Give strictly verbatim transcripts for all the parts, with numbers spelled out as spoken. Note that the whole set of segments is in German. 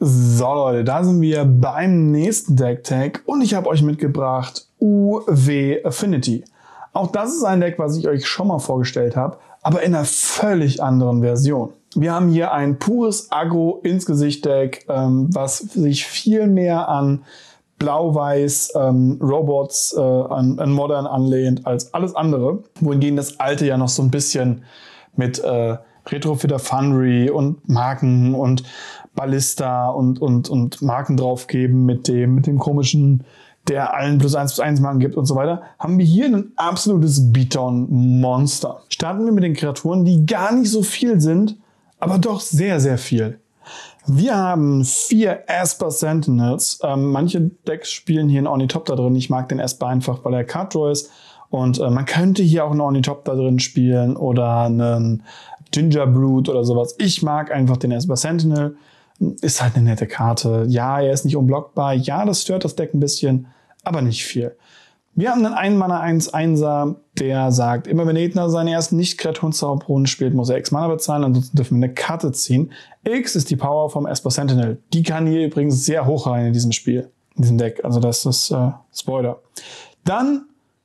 So Leute, da sind wir beim nächsten Deck-Tag und ich habe euch mitgebracht U W Affinity. Auch das ist ein Deck, was ich euch schon mal vorgestellt habe, aber in einer völlig anderen Version. Wir haben hier ein pures Agro-ins-Gesicht-Deck, ähm, was sich viel mehr an Blau-Weiß ähm, Robots äh, an, an Modern anlehnt als alles andere. Wohingegen das alte ja noch so ein bisschen mit äh, Retrofitter Foundry und Marken und Ballista und, und, und Marken draufgeben mit dem, mit dem komischen, der allen plus eins plus eins Marken gibt und so weiter, haben wir hier ein absolutes Beatdown-Monster. Starten wir mit den Kreaturen, die gar nicht so viel sind, aber doch sehr, sehr viel. Wir haben vier Esper Sentinels. Ähm, manche Decks spielen hier einen Ornithopter drin. Ich mag den Esper einfach, weil er Card Draw ist. Und äh, man könnte hier auch einen Ornithopter drin spielen oder einen Gingerbrood oder sowas. Ich mag einfach den Esper Sentinel. Ist halt eine nette Karte. Ja, er ist nicht unblockbar. Ja, das stört das Deck ein bisschen, aber nicht viel. Wir haben einen ein Mana eins einser, der sagt, immer wenn Gegner seine ersten Nicht-Kreaturen-Zauberrunden spielt, muss er X Mana bezahlen, ansonsten dürfen wir eine Karte ziehen. X ist die Power vom Esper Sentinel. Die kann hier übrigens sehr hoch rein in diesem Spiel, in diesem Deck. Also das ist äh, Spoiler. Dann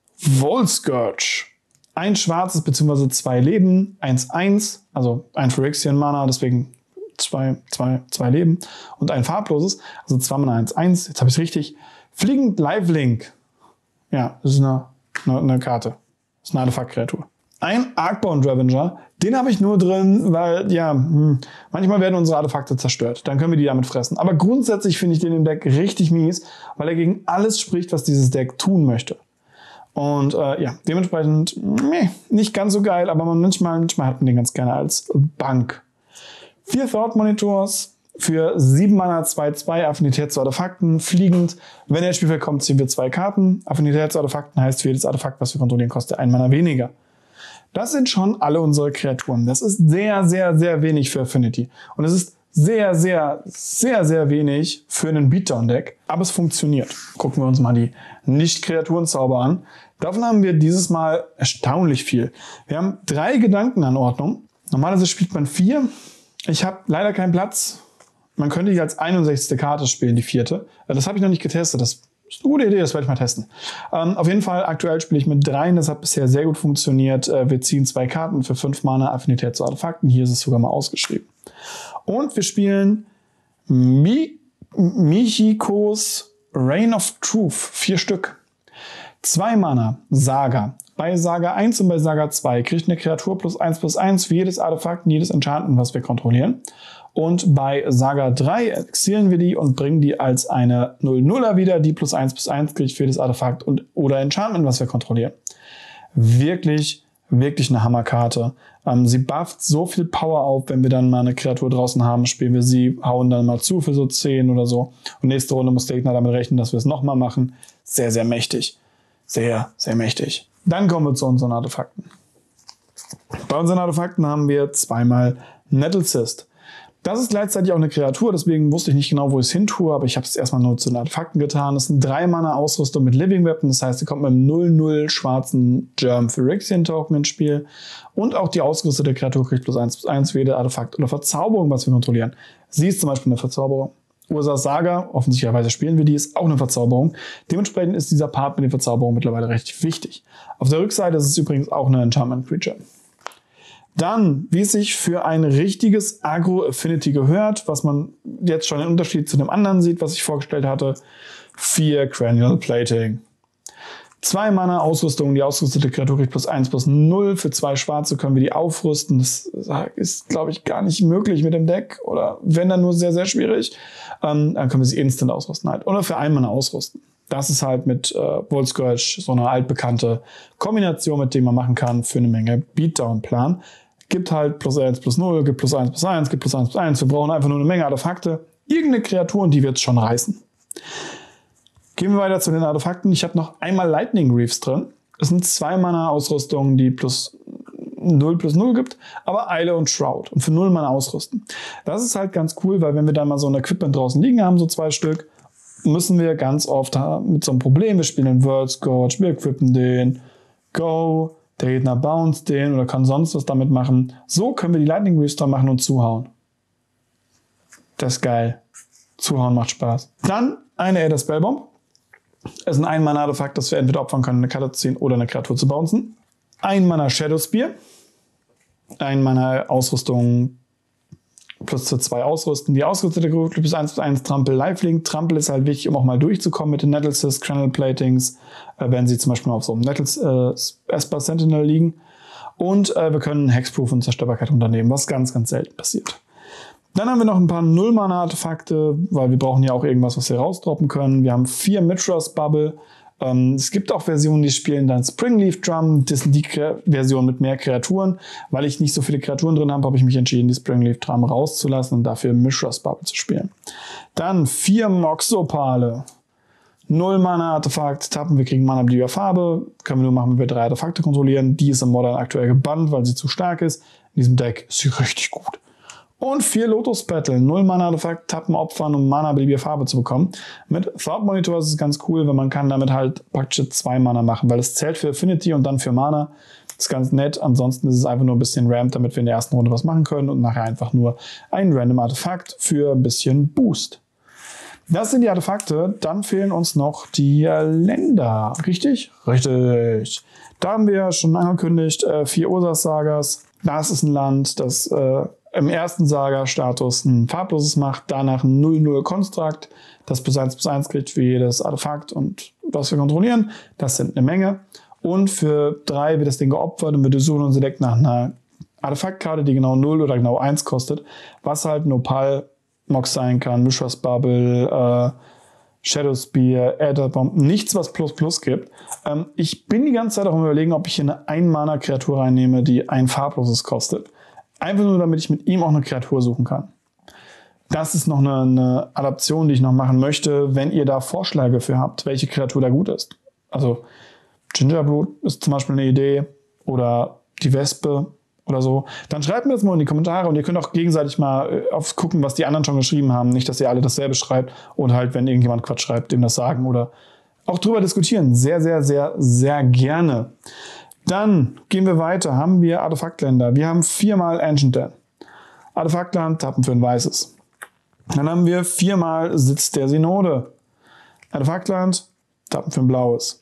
Volscourge. Ein schwarzes bzw. zwei Leben, eins eins, also ein Phyrexian Mana, deswegen zwei, zwei, zwei Leben und ein farbloses, also zwei Mana eins eins, jetzt habe ich es richtig. Fliegend Lifelink. Ja, das ist eine, eine, eine Karte. Das ist eine Artefakt-Kreatur. Ein Arcbound Ravager, den habe ich nur drin, weil, ja, hm, manchmal werden unsere Artefakte zerstört. Dann können wir die damit fressen. Aber grundsätzlich finde ich den im Deck richtig mies, weil er gegen alles spricht, was dieses Deck tun möchte. Und äh, ja, dementsprechend meh, nicht ganz so geil, aber manchmal, manchmal hat man den ganz gerne als Bank. Vier Thought Monitors für sieben Mana zwei zwei, Affinität zu Artefakten, fliegend. Wenn er ins Spielfeld kommt, ziehen wir zwei Karten. Affinität zu Artefakten heißt, für jedes Artefakt, was wir kontrollieren, kostet ein Mana weniger. Das sind schon alle unsere Kreaturen. Das ist sehr, sehr, sehr wenig für Affinity. Und es ist sehr, sehr, sehr, sehr wenig für einen Beatdown-Deck. Aber es funktioniert. Gucken wir uns mal die Nicht-Kreaturen-Zauber an. Davon haben wir dieses Mal erstaunlich viel. Wir haben drei Gedankenanordnungen. Normalerweise spielt man vier. Ich habe leider keinen Platz. Man könnte die als einundsechzigste Karte spielen, die vierte. Das habe ich noch nicht getestet. Das ist eine gute Idee, das werde ich mal testen. Ähm, auf jeden Fall, aktuell spiele ich mit dreien. Das hat bisher sehr gut funktioniert. Äh, wir ziehen zwei Karten für fünf Mana, Affinität zu Artefakten. Hier ist es sogar mal ausgeschrieben. Und wir spielen Mi Michikos Reign of Truth. Vier Stück. Zwei Mana, Saga. Bei Saga eins und bei Saga zwei kriegt eine Kreatur plus eins plus eins für jedes Artefakt und jedes Enchantment, was wir kontrollieren. Und bei Saga drei exilen wir die und bringen die als eine null nuller wieder, die plus eins plus eins kriegt für jedes Artefakt und oder Enchantment, was wir kontrollieren. Wirklich, wirklich eine Hammerkarte. Ähm, sie bufft so viel Power auf, wenn wir dann mal eine Kreatur draußen haben, spielen wir sie, hauen dann mal zu für so zehn oder so. Und nächste Runde muss der Gegner damit rechnen, dass wir es nochmal machen. Sehr, sehr mächtig. Sehr, sehr mächtig. Dann kommen wir zu unseren Artefakten. Bei unseren Artefakten haben wir zweimal Nettlecyst. Das ist gleichzeitig auch eine Kreatur, deswegen wusste ich nicht genau, wo ich es hin tue, aber ich habe es erstmal nur zu den Artefakten getan. Das sind drei Mana Ausrüstung mit Living Weapon, das heißt, sie kommt mit einem null null schwarzen Germ Phyrexian Token ins Spiel. Und auch die ausgerüstete Kreatur kriegt plus eins plus eins für jede Artefakt oder Verzauberung, was wir kontrollieren. Sie ist zum Beispiel eine Verzauberung. Ursas Saga, offensichtlicherweise spielen wir die, ist auch eine Verzauberung. Dementsprechend ist dieser Part mit den Verzauberungen mittlerweile recht wichtig. Auf der Rückseite ist es übrigens auch eine Enchantment Creature. Dann, wie es sich für ein richtiges Agro-Affinity gehört, was man jetzt schon einen Unterschied zu dem anderen sieht, was ich vorgestellt hatte, vier Cranial Plating. Zwei Mana Ausrüstung, die ausgerüstete Kreatur kriegt plus eins plus null. Für zwei Schwarze können wir die aufrüsten. Das ist, glaube ich, gar nicht möglich mit dem Deck. Oder wenn, dann nur sehr, sehr schwierig. Ähm, dann können wir sie instant ausrüsten halt. Oder für ein Mana ausrüsten. Das ist halt mit äh, Volscourge so eine altbekannte Kombination, mit der man machen kann für eine Menge Beatdown-Plan. Gibt halt plus eins plus null, gibt plus eins plus eins, gibt plus eins plus eins. Wir brauchen einfach nur eine Menge Artefakte. Irgendeine Kreatur und die wird es schon reißen. Gehen wir weiter zu den Artefakten. Ich habe noch einmal Lightning Reefs drin. Es sind zwei Mana Ausrüstung, die plus null plus null gibt, aber Eile und Shroud und für null Mana ausrüsten. Das ist halt ganz cool, weil wenn wir dann mal so ein Equipment draußen liegen haben, so zwei Stück, müssen wir ganz oft mit so einem Problem, wir spielen den Volscourge, wir equippen den, Go, der Gegner bounce den oder kann sonst was damit machen. So können wir die Lightning Reefs dran machen und zuhauen. Das ist geil. Zuhauen macht Spaß. Dann eine Aether Spellbomb. Es ist ein Ein-Mana-Artefakt, das wir entweder opfern können, eine Karte zu ziehen oder eine Kreatur zu bouncen. Ein Mana Shadow Spear. Ein Mana Ausrüstung plus zu zwei ausrüsten. Die ausgerüstete Kreatur plus eins plus eins Trampel Lifelink. Trampel ist halt wichtig, um auch mal durchzukommen mit den Nettlesis, Channel Platings, äh, wenn sie zum Beispiel auf so einem Nettles äh, Esper Sentinel liegen. Und äh, wir können Hexproof und Zerstörbarkeit unternehmen, was ganz, ganz selten passiert. Dann haben wir noch ein paar Null-Mana-Artefakte, weil wir brauchen ja auch irgendwas, was wir rausdroppen können. Wir haben vier Mithras Bubble. Ähm, es gibt auch Versionen, die spielen dann Springleaf Drum. Das sind die Versionen mit mehr Kreaturen. Weil ich nicht so viele Kreaturen drin habe, habe ich mich entschieden, die Springleaf Drum rauszulassen und dafür Mithras Bubble zu spielen. Dann vier Moxopale. Null-Mana-Artefakt, tappen, wir kriegen Mana beliebiger Farbe. Können wir nur machen, wenn wir drei Artefakte kontrollieren. Die ist im Modern aktuell gebannt, weil sie zu stark ist. In diesem Deck ist sie richtig gut. Und vier Lotus Petal, null Mana Artefakt, tappen, opfern, um Mana beliebige Farbe zu bekommen. Mit Thought Monitor ist es ganz cool, weil man kann damit halt praktisch zwei Mana machen, weil es zählt für Affinity und dann für Mana. Das ist ganz nett. Ansonsten ist es einfach nur ein bisschen rammed, damit wir in der ersten Runde was machen können und nachher einfach nur ein random Artefakt für ein bisschen Boost. Das sind die Artefakte. Dann fehlen uns noch die Länder. Richtig? Richtig. Da haben wir schon angekündigt, äh, vier Ursas-Sagas. Das ist ein Land, das äh, im ersten Saga-Status ein farbloses macht, danach ein null null Konstrukt, das plus eins plus eins kriegt für jedes Artefakt und was wir kontrollieren. Das sind eine Menge. Und für drei wird das Ding geopfert und wir suchen unser Deck nach einer Artefaktkarte, die genau null oder genau eins kostet, was halt ein Opal, Mox sein kann, Mithras Bubble, äh, Shadow Spear, Aether Bomb, nichts, was Plus Plus gibt. Ähm, ich bin die ganze Zeit auch am Überlegen, ob ich hier eine Ein-Mana-Kreatur reinnehme, die ein farbloses kostet. Einfach nur, damit ich mit ihm auch eine Kreatur suchen kann. Das ist noch eine, eine Adaption, die ich noch machen möchte, wenn ihr da Vorschläge für habt, welche Kreatur da gut ist. Also Gingerblood ist zum Beispiel eine Idee oder die Wespe oder so. Dann schreibt mir das mal in die Kommentare und ihr könnt auch gegenseitig mal auf gucken, was die anderen schon geschrieben haben. Nicht, dass ihr alle dasselbe schreibt und halt, wenn irgendjemand Quatsch schreibt, dem das sagen oder auch drüber diskutieren. Sehr, sehr, sehr, sehr gerne. Dann gehen wir weiter, haben wir Artefaktländer. Wir haben viermal Ancient Den. Artefaktland, tappen für ein weißes. Dann haben wir viermal Sitz der Synode. Artefaktland, tappen für ein blaues.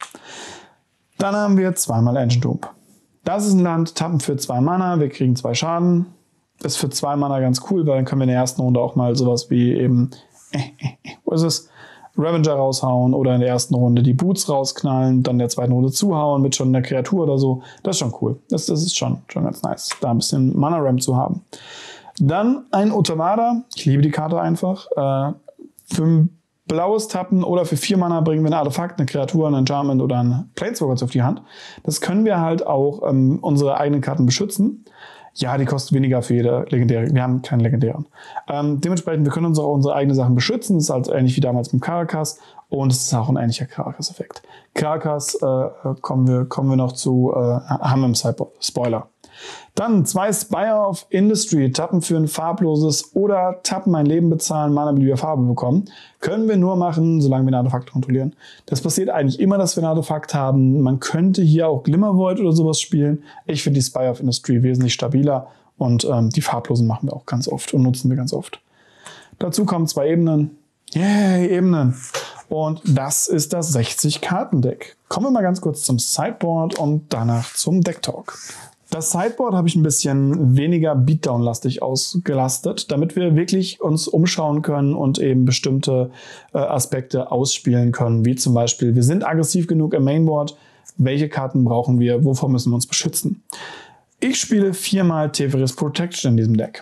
Dann haben wir zweimal Ancient Tomb. Das ist ein Land, tappen für zwei Mana, wir kriegen zwei Schaden. Ist für zwei Mana ganz cool, weil dann können wir in der ersten Runde auch mal sowas wie eben, äh, äh, wo ist es? Ravager raushauen oder in der ersten Runde die Boots rausknallen, dann in der zweiten Runde zuhauen mit schon einer Kreatur oder so. Das ist schon cool. Das, das ist schon, schon ganz nice, da ein bisschen Mana-Ramp zu haben. Dann ein Otawada. Ich liebe die Karte einfach. Äh, für ein blaues Tappen oder für vier Mana bringen wir ein Artefakt, eine Kreatur, ein Enchantment oder einen Planeswalker auf die Hand. Das können wir halt auch ähm, unsere eigenen Karten beschützen. Ja, die kosten weniger für jede legendäre. Wir haben keinen legendären. Ähm, dementsprechend, wir können uns auch unsere eigenen Sachen beschützen. Das ist halt ähnlich wie damals mit Karakas. Und es ist auch ein ähnlicher Karakas-Effekt. Karakas äh, kommen, wir, kommen wir noch zu, äh, haben wir im Sideboard. Spoiler. Dann zwei Spire of Industry, tappen für ein farbloses oder tappen ein Leben bezahlen, Mana beliebiger Farbe bekommen. Können wir nur machen, solange wir ein Artefakt kontrollieren. Das passiert eigentlich immer, dass wir ein Artefakt haben. Man könnte hier auch Glimmervoid oder sowas spielen. Ich finde die Spire of Industry wesentlich stabiler und ähm, die farblosen machen wir auch ganz oft und nutzen wir ganz oft. Dazu kommen zwei Ebenen. Yay, Ebenen. Und das ist das sechzig-Karten-Deck. Kommen wir mal ganz kurz zum Sideboard und danach zum Deck-Talk. Das Sideboard habe ich ein bisschen weniger Beatdown-lastig ausgelastet, damit wir wirklich uns umschauen können und eben bestimmte äh, Aspekte ausspielen können, wie zum Beispiel, wir sind aggressiv genug im Mainboard, welche Karten brauchen wir, wovor müssen wir uns beschützen. Ich spiele viermal Teferi's Protection in diesem Deck.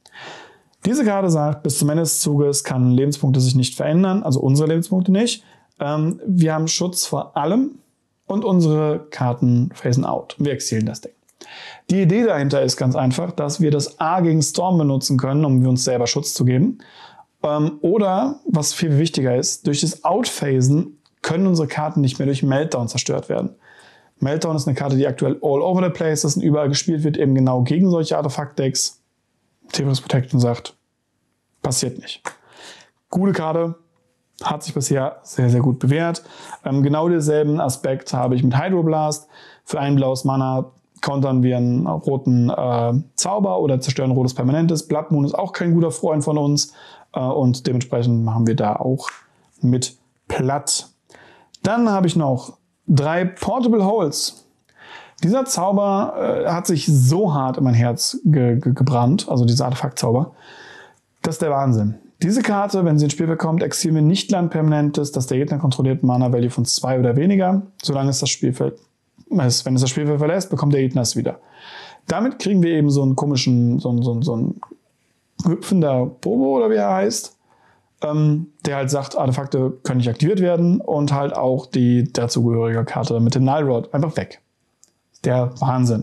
Diese Karte sagt, bis zum Ende des Zuges kann Lebenspunkte sich nicht verändern, also unsere Lebenspunkte nicht. Ähm, wir haben Schutz vor allem und unsere Karten phasen out. Wir exilieren das Deck. Die Idee dahinter ist ganz einfach, dass wir das A gegen Storm benutzen können, um uns selber Schutz zu geben. Ähm, oder, was viel wichtiger ist, durch das Outphasen können unsere Karten nicht mehr durch Meltdown zerstört werden. Meltdown ist eine Karte, die aktuell all over the place ist und überall gespielt wird, eben genau gegen solche Artefakt-Decks. Teferi's Protection sagt, passiert nicht. Gute Karte, hat sich bisher sehr, sehr gut bewährt. Ähm, genau denselben Aspekt habe ich mit Hydroblast. Für ein blaues Mana kontern wir einen roten äh, Zauber oder zerstören ein rotes Permanentes. Blood Moon ist auch kein guter Freund von uns äh, und dementsprechend machen wir da auch mit platt. Dann habe ich noch drei Portable Holes. Dieser Zauber äh, hat sich so hart in mein Herz ge ge gebrannt, also dieser Artefakt-Zauber. Das ist der Wahnsinn. Diese Karte, wenn sie ins Spiel bekommt, exilieren wir nicht Land-Permanentes, das der Gegner kontrolliert, Mana-Value von zwei oder weniger. Solange es das Spielfeld, wenn es das Spielfeld verlässt, bekommt der Gegner es wieder. Damit kriegen wir eben so einen komischen, so einen, so einen, so einen hüpfender Bobo oder wie er heißt, ähm, der halt sagt, Artefakte können nicht aktiviert werden und halt auch die dazugehörige Karte mit dem Nilrod einfach weg. Der Wahnsinn.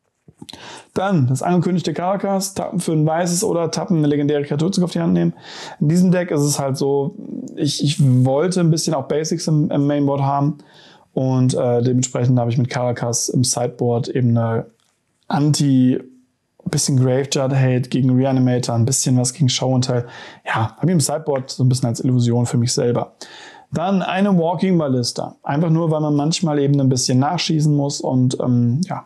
Dann das angekündigte Karakas, tappen für ein weißes oder tappen eine legendäre Kreatur auf die Hand nehmen. In diesem Deck ist es halt so, ich, ich wollte ein bisschen auch Basics im, im Mainboard haben und äh, dementsprechend habe ich mit Karakas im Sideboard eben eine Anti- ein bisschen Graveyard Hate gegen Reanimator, ein bisschen was gegen Show and Tell. Ja, habe ich im Sideboard so ein bisschen als Illusion für mich selber. Dann eine Walking Ballista. Einfach nur, weil man manchmal eben ein bisschen nachschießen muss und ähm, ja.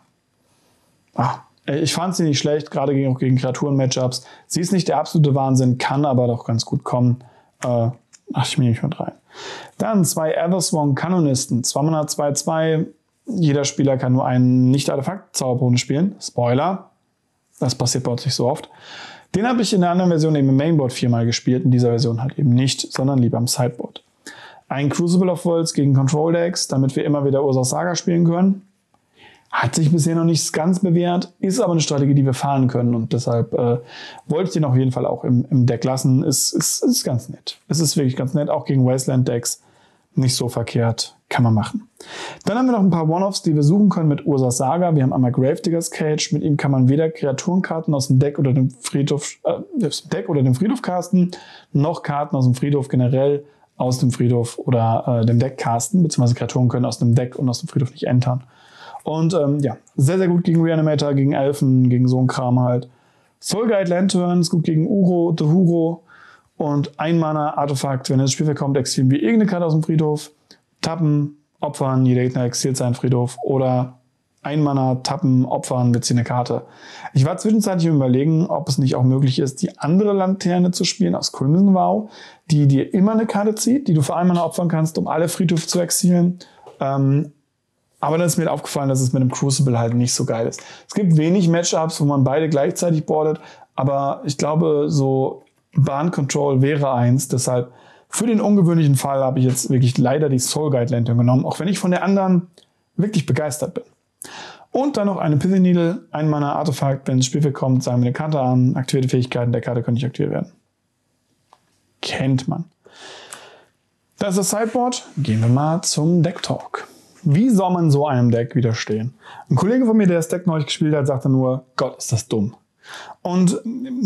Ah, ich fand sie nicht schlecht, gerade gegen, auch gegen Kreaturen-Matchups. Sie ist nicht der absolute Wahnsinn, kann aber doch ganz gut kommen. Äh, ach, ich nehme mich mit rein. Dann zwei Ethersworn Kanonisten. zwei Mana zwei zwei. Jeder Spieler kann nur einen Nicht-Artefakt-Zauberboden spielen. Spoiler. Das passiert bei uns nicht so oft. Den habe ich in der anderen Version eben im Mainboard viermal gespielt. In dieser Version halt eben nicht, sondern lieber im Sideboard. Ein Crucible of Worlds gegen Control Decks, damit wir immer wieder Ursas Saga spielen können. Hat sich bisher noch nicht ganz bewährt, ist aber eine Strategie, die wir fahren können und deshalb äh, wollte ich den auf jeden Fall auch im, im Deck lassen. Ist, ist, ist ganz nett. Es ist wirklich ganz nett, auch gegen Wasteland-Decks. Nicht so verkehrt, kann man machen. Dann haben wir noch ein paar One-Offs, die wir suchen können mit Ursas Saga. Wir haben einmal Gravediggers Cage. Mit ihm kann man weder Kreaturenkarten aus dem Deck oder dem Friedhof, äh, aus dem Deck oder dem Friedhof casten, noch Karten aus dem Friedhof generell aus dem Friedhof oder äh, dem Deck casten, beziehungsweise Kreaturen können aus dem Deck und aus dem Friedhof nicht entern. Und ähm, ja, sehr, sehr gut gegen Reanimator, gegen Elfen, gegen so einen Kram halt. Soul Guide Lanterns, gut gegen Uro, Tehuro und ein Mana Artefakt. Wenn das Spiel kommt, exilieren wir irgendeine Karte aus dem Friedhof, tappen, opfern, jeder Gegner exiliert seinen Friedhof oder ein Mana tappen, opfern, wir ziehen eine Karte. Ich war zwischenzeitlich überlegen, ob es nicht auch möglich ist, die andere Lanterne zu spielen aus Crimson Vow, die dir immer eine Karte zieht, die du für ein Mana opfern kannst, um alle Friedhöfe zu exilieren. Ähm, Aber dann ist mir aufgefallen, dass es mit dem Crucible halt nicht so geil ist. Es gibt wenig Matchups, wo man beide gleichzeitig boardet, aber ich glaube, so Bahn Control wäre eins. Deshalb für den ungewöhnlichen Fall habe ich jetzt wirklich leider die Soul Guide Lantern genommen, auch wenn ich von der anderen wirklich begeistert bin. Und dann noch eine Pithing Needle, ein Mana Artefakt. Wenn ins Spielfeld kommt, sagen wir eine Karte an, aktivierte Fähigkeiten der Karte können nicht aktiviert werden. Kennt man. Das ist das Sideboard. Gehen wir mal zum Deck Talk. Wie soll man so einem Deck widerstehen? Ein Kollege von mir, der das Deck neulich gespielt hat, sagte nur, Gott, ist das dumm. Und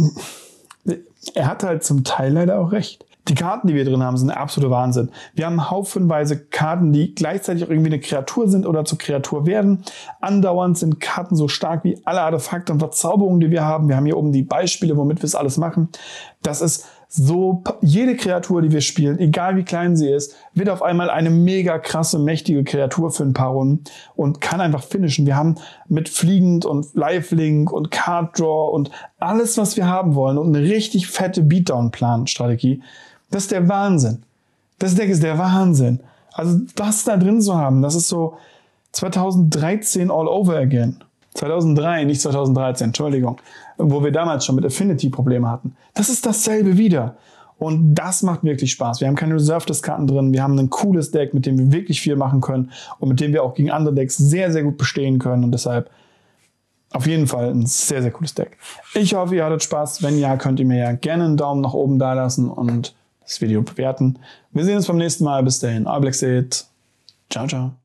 er hat halt zum Teil leider auch recht. Die Karten, die wir drin haben, sind der absolute Wahnsinn. Wir haben haufenweise Karten, die gleichzeitig auch irgendwie eine Kreatur sind oder zur Kreatur werden. Andauernd sind Karten so stark wie alle Artefakte und Verzauberungen, die wir haben. Wir haben hier oben die Beispiele, womit wir es alles machen. Das ist so, jede Kreatur, die wir spielen, egal wie klein sie ist, wird auf einmal eine mega krasse, mächtige Kreatur für ein paar Runden und kann einfach finishen. Wir haben mit Fliegend und Lifelink und Card Draw und alles, was wir haben wollen und eine richtig fette Beatdown-Plan-Strategie. Das ist der Wahnsinn. Das Deck ist der Wahnsinn. Also das da drin zu haben, das ist so zweitausenddreizehn all over again. zweitausenddrei, nicht zweitausenddreizehn, Entschuldigung, wo wir damals schon mit Affinity Probleme hatten. Das ist dasselbe wieder. Und das macht wirklich Spaß. Wir haben keine Reserved-Karten drin, wir haben ein cooles Deck, mit dem wir wirklich viel machen können und mit dem wir auch gegen andere Decks sehr, sehr gut bestehen können. Und deshalb auf jeden Fall ein sehr, sehr cooles Deck. Ich hoffe, ihr hattet Spaß. Wenn ja, könnt ihr mir ja gerne einen Daumen nach oben da lassen und das Video bewerten. Wir sehen uns beim nächsten Mal. Bis dahin, euer Blackseed. Ciao, ciao.